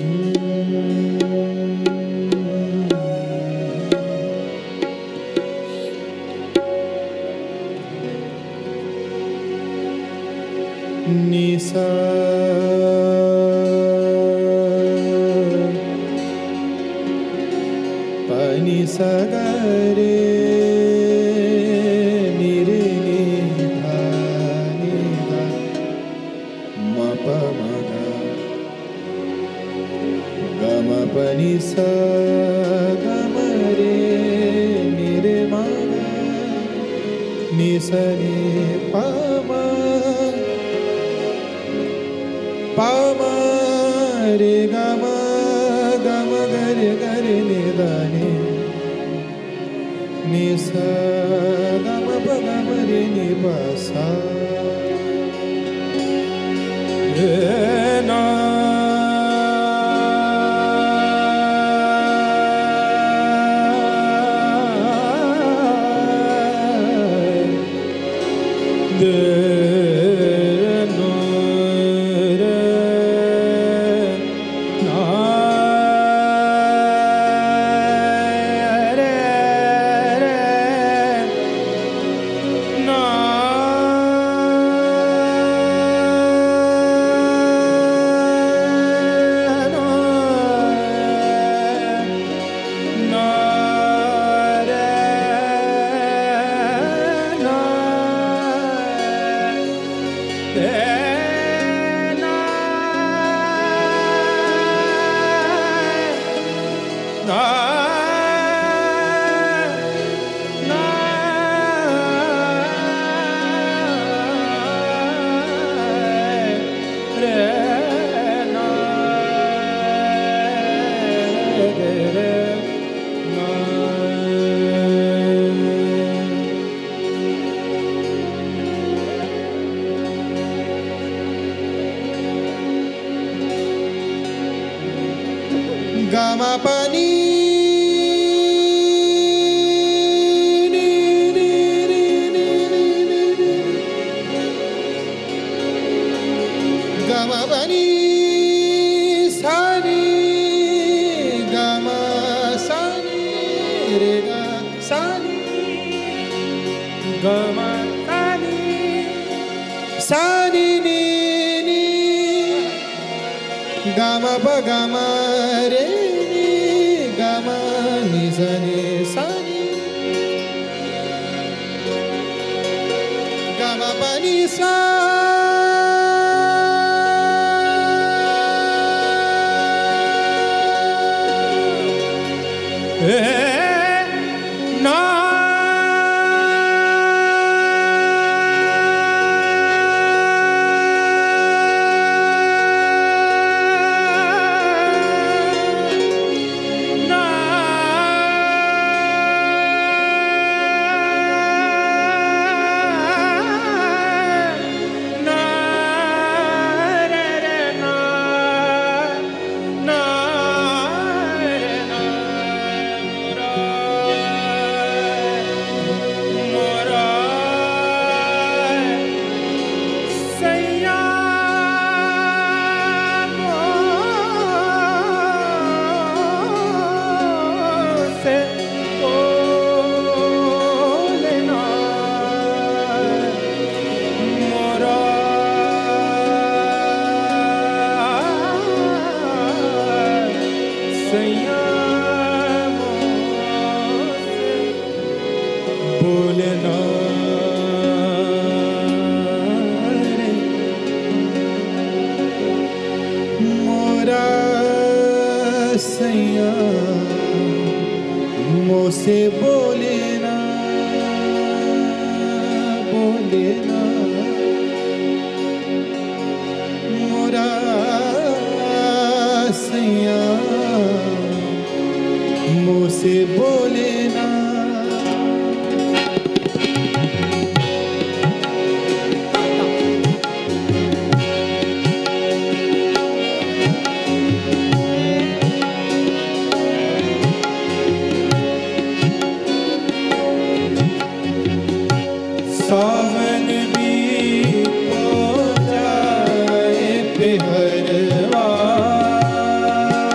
निसा pani sa ga re ni re ni dha ma pa ma ga ga ma pa ni sa ga ma re ni re ma ga ni sa ni pa ma pa ma re ga ma ga re ni da ni ni sa ga ma pa ga ma re ni pa sa na Gama pani Gama pani sani Gama sani re ga sani Gama sani sani ni ni Gama pa gama re Gama ni sa ni sa ni Gama pa ni sa na Mora Saiyaan मोसे बोले ना मोरा सैयां मोसे बोले ना सावन भी हो जाए पे हरवा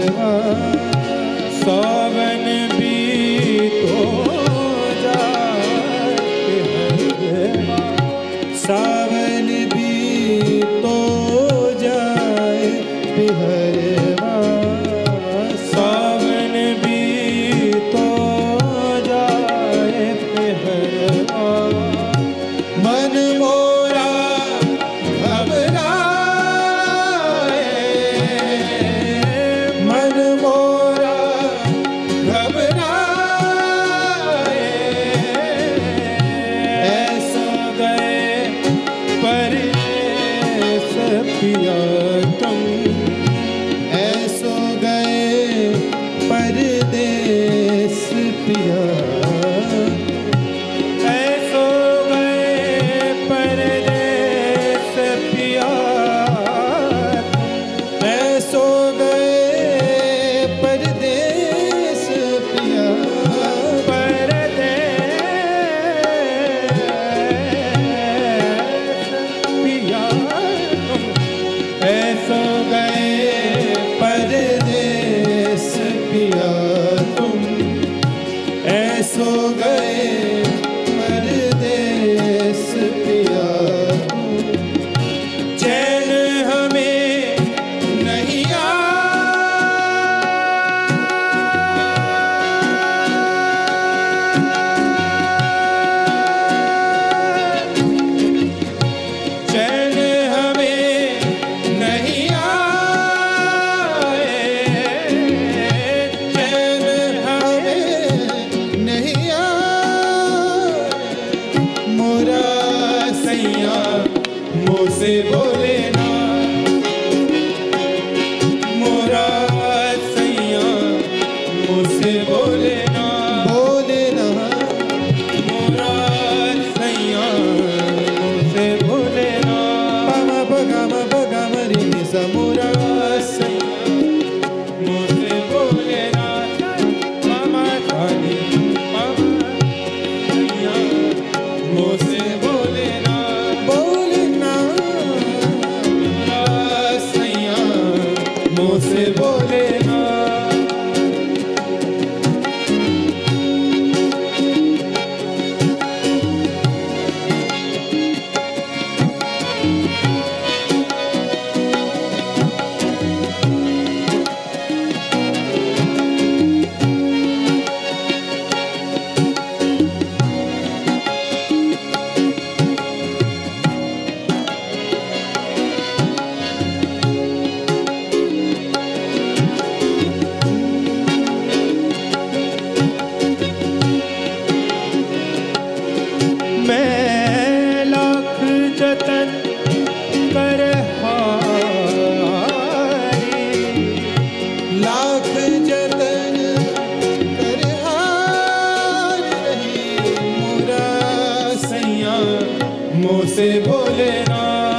सावन भी तो जाए पिहरवा, सावन भी तो जाए पिहरवा, सावन भी तो जाए पिहरवा। मन मोरा घबराए, मन मोरा घबराए, ऐसा गए परदेस पिया तुम, ऐसो गए परदेस पिया, ऐसो गए परदेस पिया, ऐसो गए परदेस पिया, परदेस पिया तुम, ऐसो गए परदेस पिया तुम, चैन हमें नहीं चैन हमें नहीं आए, चैन हमें नहीं आए, मोरा सैया मुँह से बोले ना, मोरा सैया मुँह से बोले ना, बोले ना, मोरा सैया मुँह से बोले ना, पामा बगा मरी निसा, मोरा सैया मुँह से बोले ना, मामा खाली मामा सैया मुँह से बोले ना, बोले ना, मोरा सैया मुँह से बोले ना। मैं लाख जतन कर हारी, लाख जतन कर हार रही, मोरा सैया मुँह से बोले ना,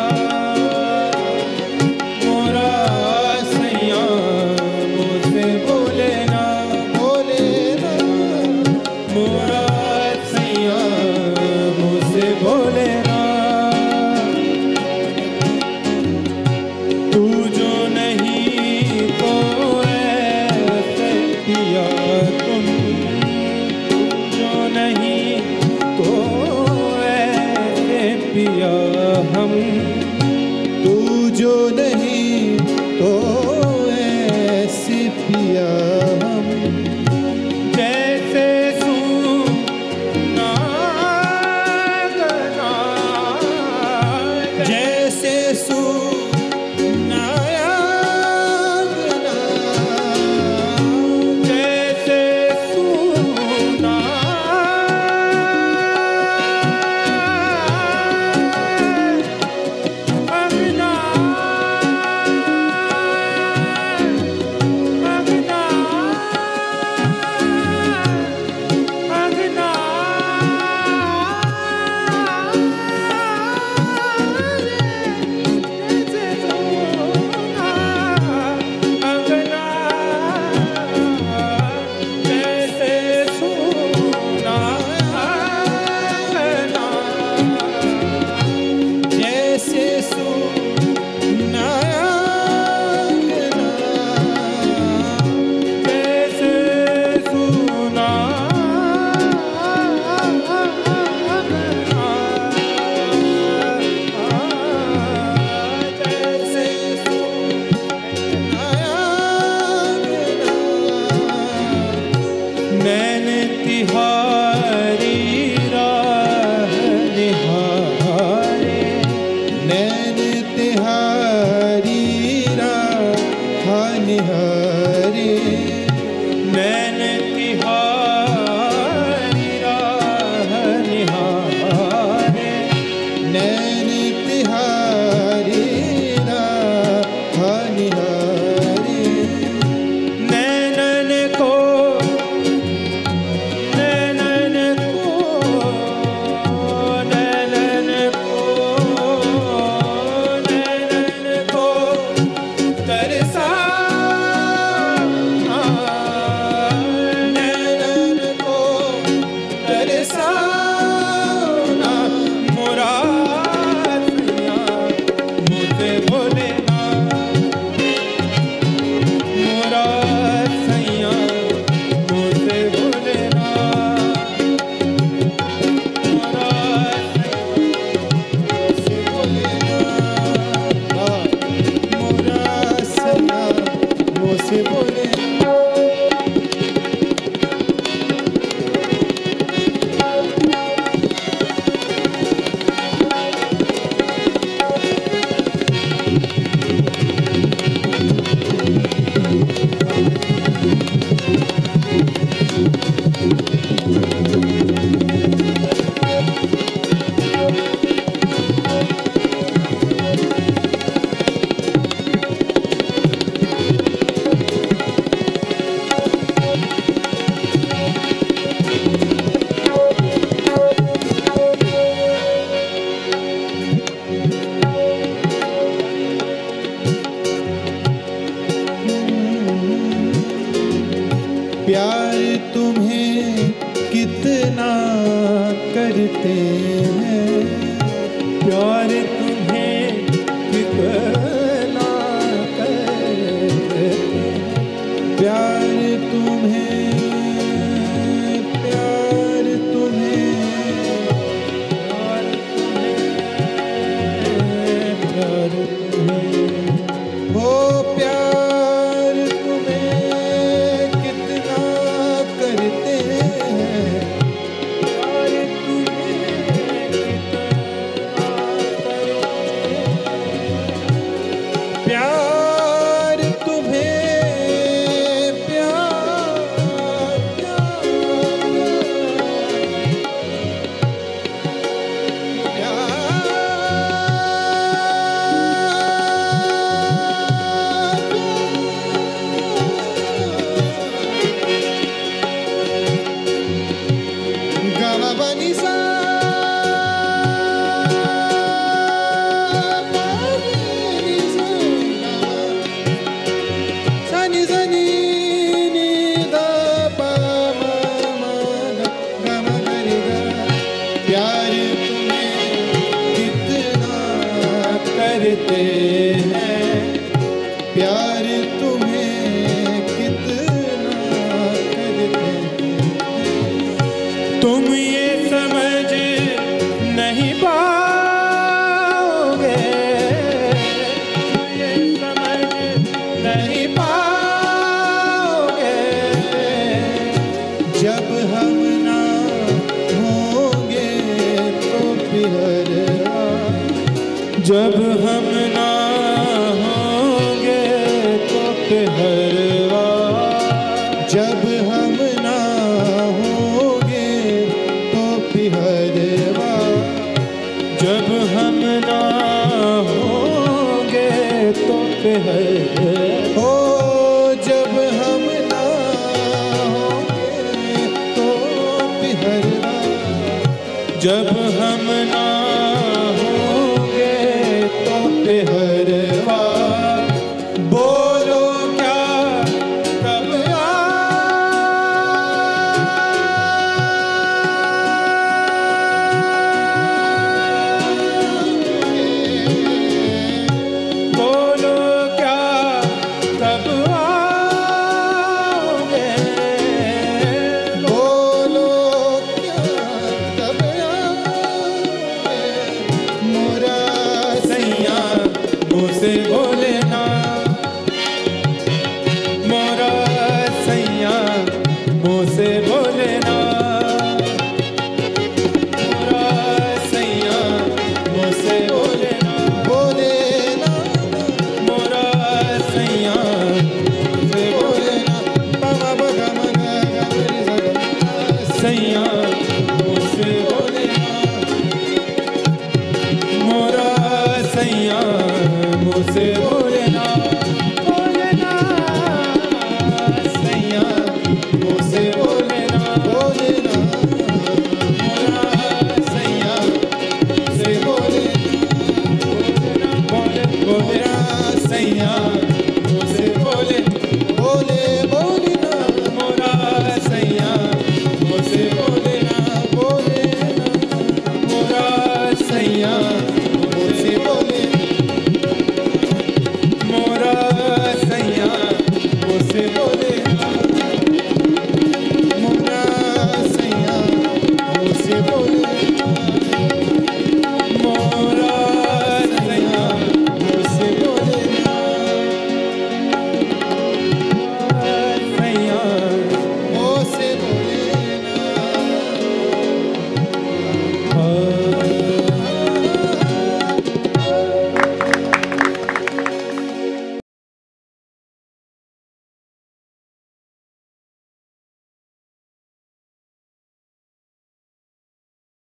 मोरा सैया मुँह से बोले ना, बोले ना, मोरा सैया मुँह से बोले ना, तू जो नहीं तो ऐसे पिया तुम, तू जो नहीं तो ऐसे पिया हम, तू जो नहीं तो ऐसे पिया हम, जैसे सुना गना, जैसे सुनाया गना, जैसे सुना अंगना, अंगना प्यार तुम्हें कितना करते हैं, प्यार तुम्हें कितना करते हैं, प्यार तुम्हें, प्यार तुम्हें, प्यार तुम्हें, हो प्यार तुम्हें कितना करते हैं, प्यार तुम्हें कितना प्यार तुम्हें, प्यार तुम्हें कितना करते हैं, प्यार तुम्हें कितना करते हैं, तुम ये समझ नहीं पाओगे, तुम ये समझ नहीं पाओगे, जब हम ना होंगे तो फिर जब हम ना होंगे तो पहरवा, जब हम ना होंगे तो पिहरवा, जब हम ना होंगे तो पहरवा, ओ जब हम ना होंगे तो पिहरवा, जब हम